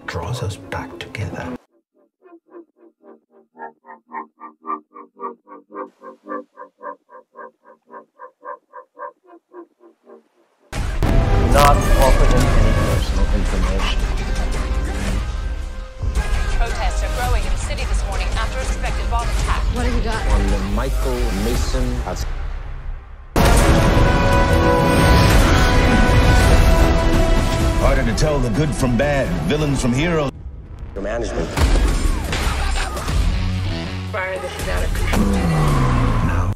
draws us back together. Not offer them any personal information. Protests are growing in the city this morning after a suspected bomb attack. What have you got? On the Michael Mason house. Harder to tell the good from bad, villains from heroes. Your management. Fire, this is out of control. Now,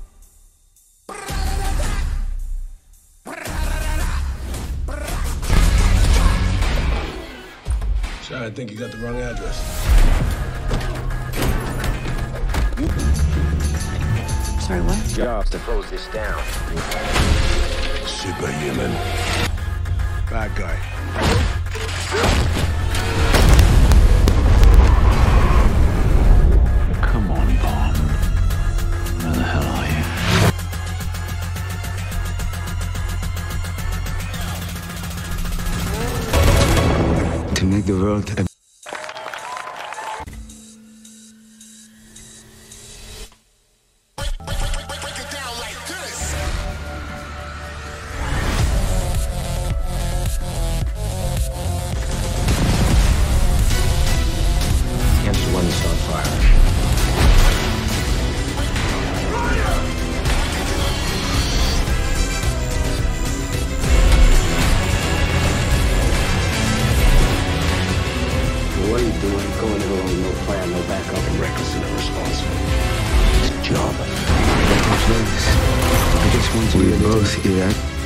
Sorry, I think you got the wrong address. Sorry, what? Jobs to close this down. Superhuman. Bad guy. come on, Bond. Where the hell are you? To make the world a One's on fire. What are you doing? Going in alone, no plan, no backup. Reckless and irresponsible. It's a job. I just want to be both here.